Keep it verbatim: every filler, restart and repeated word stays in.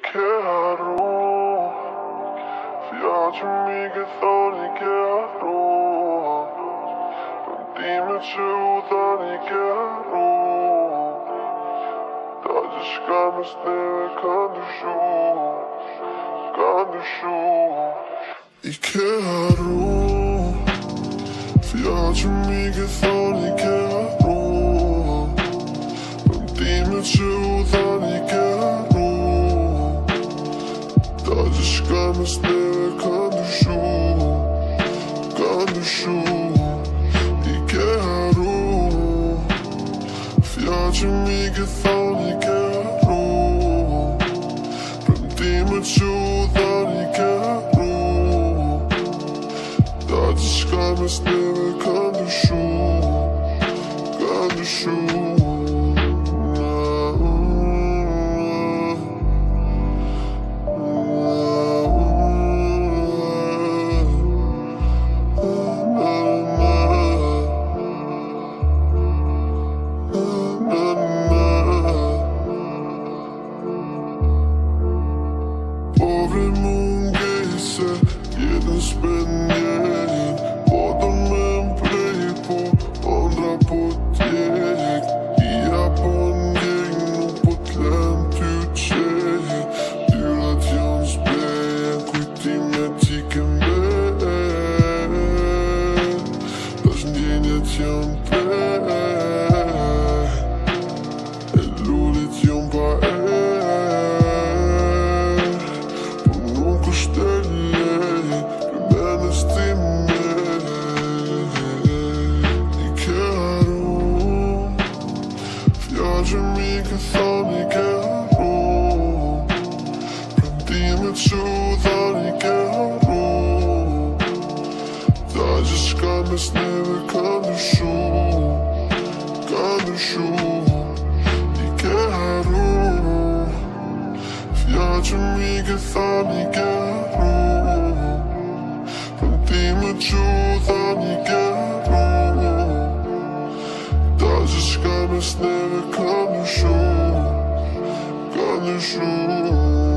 Chiaro, piacemi che sono chiaro, dimmi se udani chiaro, da ciskam sneve kandishu, kandishu. I chiaro, piacemi che sono chiaro, dimmi se udani chiaro. Ciskam sneve kandishu, kandishu. I chiaro, piacemi che sono chiaro, prendimi giù dani chiaro, da ciskam sneve kandishu, kandishu. Sneve kandishu, kandishu.